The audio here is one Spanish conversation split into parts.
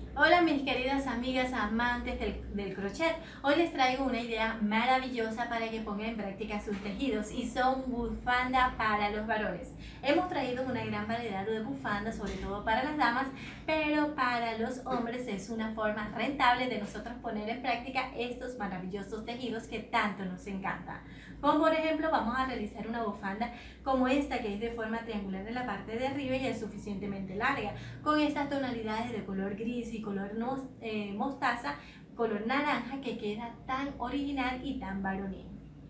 Hola mis queridas amigas amantes del crochet, hoy les traigo una idea maravillosa para que pongan en práctica sus tejidos y son bufanda para los varones. Hemos traído una gran variedad de bufandas, sobre todo para las damas, pero para los hombres es una forma rentable de nosotros poner en práctica estos maravillosos tejidos que tanto nos encantan. Como por ejemplo vamos a realizar una bufanda como esta que es de forma triangular en la parte de arriba y es suficientemente larga, con estas tonalidades de color gris y color mostaza, color naranja, que queda tan original y tan varonil.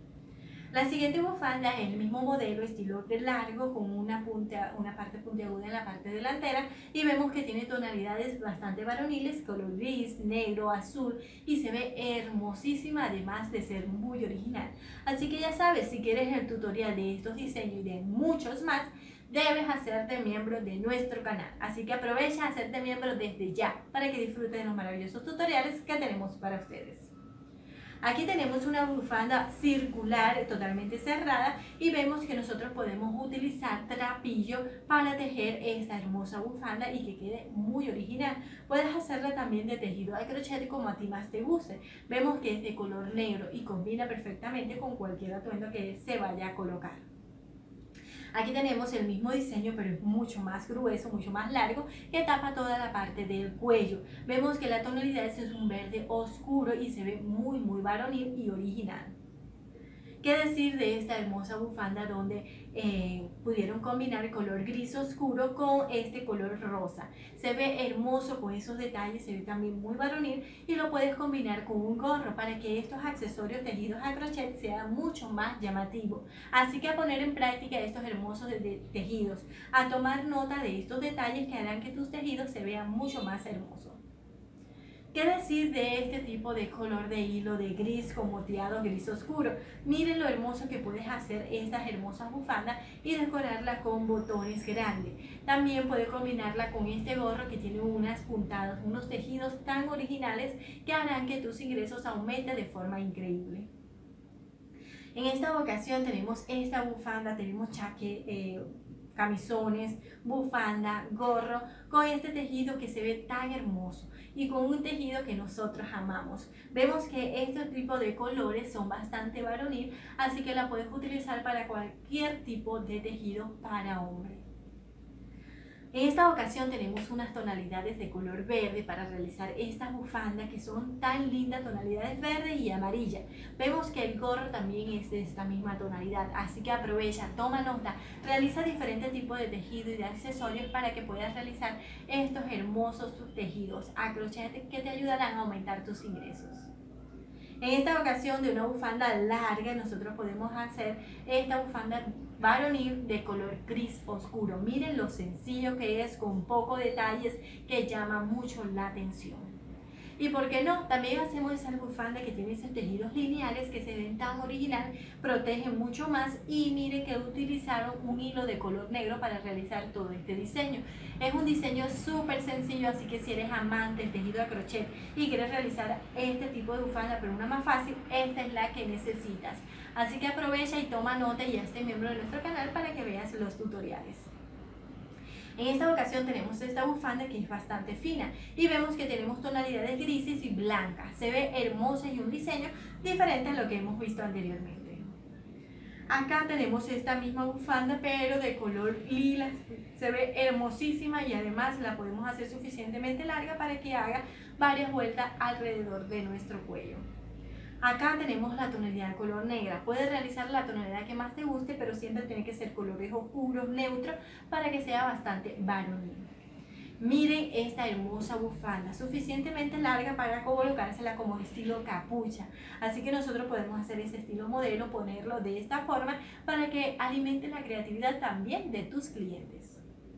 La siguiente bufanda es el mismo modelo, estilo de largo, con una parte puntiaguda en la parte delantera, y vemos que tiene tonalidades bastante varoniles, color gris, negro, azul, y se ve hermosísima, además de ser muy original. Así que ya sabes, si quieres el tutorial de estos diseños y de muchos más, debes hacerte miembro de nuestro canal. Así que aprovecha a hacerte miembro desde ya para que disfrutes de los maravillosos tutoriales que tenemos para ustedes. Aquí tenemos una bufanda circular totalmente cerrada y vemos que nosotros podemos utilizar trapillo para tejer esta hermosa bufanda y que quede muy original. Puedes hacerla también de tejido de crochet como a ti más te guste. Vemos que es de color negro y combina perfectamente con cualquier atuendo que se vaya a colocar. Aquí tenemos el mismo diseño, pero es mucho más grueso, mucho más largo, que tapa toda la parte del cuello. Vemos que la tonalidad es un verde oscuro y se ve muy varonil y original. ¿Qué decir de esta hermosa bufanda donde pudieron combinar el color gris oscuro con este color rosa? Se ve hermoso con esos detalles, se ve también muy varonil y lo puedes combinar con un gorro para que estos accesorios tejidos a crochet sean mucho más llamativos. Así que a poner en práctica estos hermosos tejidos, a tomar nota de estos detalles que harán que tus tejidos se vean mucho más hermosos. ¿Qué decir de este tipo de color de hilo de gris con moteado gris oscuro? Miren lo hermoso que puedes hacer estas hermosas bufandas y decorarla con botones grandes. También puedes combinarla con este gorro que tiene unas puntadas, unos tejidos tan originales que harán que tus ingresos aumenten de forma increíble. En esta ocasión tenemos esta bufanda, tenemos camisones, bufanda, gorro, con este tejido que se ve tan hermoso y con un tejido que nosotros amamos. Vemos que este tipo de colores son bastante varonil, así que la puedes utilizar para cualquier tipo de tejido para hombre. En esta ocasión tenemos unas tonalidades de color verde para realizar estas bufandas que son tan lindas, tonalidades verde y amarilla. Vemos que el gorro también es de esta misma tonalidad, así que aprovecha, toma nota, realiza diferentes tipos de tejido y de accesorios para que puedas realizar estos hermosos tejidos a crochet que te ayudarán a aumentar tus ingresos. En esta ocasión de una bufanda larga nosotros podemos hacer esta bufanda varonil de color gris oscuro. Miren lo sencillo que es, con pocos detalles, que llama mucho la atención. Y por qué no, también hacemos esa bufanda que tiene esos tejidos lineales que se ven tan original, protegen mucho más, y miren que utilizaron un hilo de color negro para realizar todo este diseño. Es un diseño súper sencillo, así que si eres amante del tejido a crochet y quieres realizar este tipo de bufanda pero una más fácil, esta es la que necesitas. Así que aprovecha y toma nota y hazte miembro de nuestro canal para que veas los tutoriales. En esta ocasión tenemos esta bufanda que es bastante fina y vemos que tenemos tonalidades grises y blancas. Se ve hermosa y un diseño diferente a lo que hemos visto anteriormente. Acá tenemos esta misma bufanda pero de color lila. Se ve hermosísima y además la podemos hacer suficientemente larga para que haga varias vueltas alrededor de nuestro cuello. Acá tenemos la tonalidad de color negra. Puedes realizar la tonalidad que más te guste, pero siempre tiene que ser colores oscuros, neutros, para que sea bastante varonil. Miren esta hermosa bufanda, suficientemente larga para colocársela como estilo capucha. Así que nosotros podemos hacer ese estilo modelo, ponerlo de esta forma para que alimente la creatividad también de tus clientes.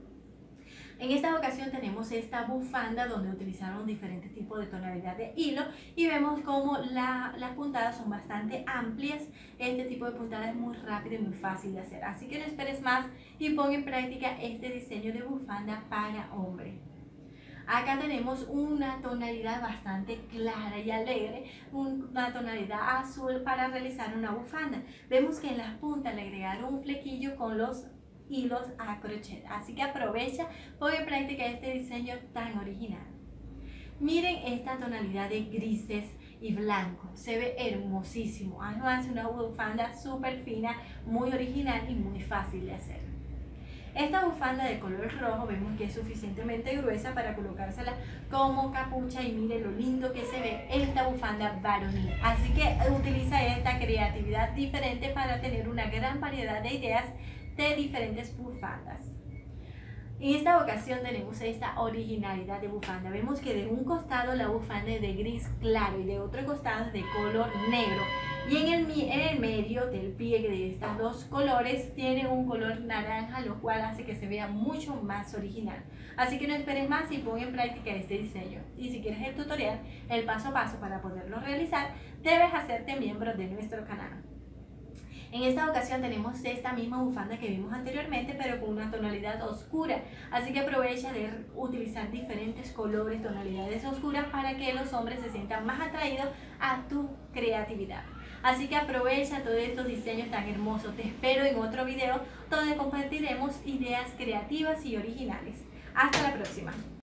En esta ocasión tenemos esta bufanda donde utilizaron diferentes tipos de tonalidad de hilo y vemos como las puntadas son bastante amplias. Este tipo de puntada es muy rápido y muy fácil de hacer, así que no esperes más y pon en práctica este diseño de bufanda para hombre. Acá tenemos una tonalidad bastante clara y alegre, una tonalidad azul para realizar una bufanda. Vemos que en las puntas le agregaron un flequillo con los hilos a crochet, así que aprovecha, pon en práctica este diseño tan original. Miren esta tonalidad de grises y blanco, se ve hermosísimo. Además, una bufanda súper fina, muy original y muy fácil de hacer. Esta bufanda de color rojo vemos que es suficientemente gruesa para colocársela como capucha, y miren lo lindo que se ve esta bufanda varonil. Así que utiliza esta creatividad diferente para tener una gran variedad de ideas de diferentes bufandas. En esta ocasión tenemos esta originalidad de bufanda. Vemos que de un costado la bufanda es de gris claro y de otro costado es de color negro. Y en el medio del pliegue de estos dos colores tiene un color naranja, lo cual hace que se vea mucho más original. Así que no esperes más y pon en práctica este diseño. Y si quieres el tutorial, el paso a paso para poderlo realizar, debes hacerte miembro de nuestro canal. En esta ocasión tenemos esta misma bufanda que vimos anteriormente, pero con una tonalidad oscura. Así que aprovecha de utilizar diferentes colores, tonalidades oscuras, para que los hombres se sientan más atraídos a tu creatividad. Así que aprovecha todos estos diseños tan hermosos. Te espero en otro video donde compartiremos ideas creativas y originales. Hasta la próxima.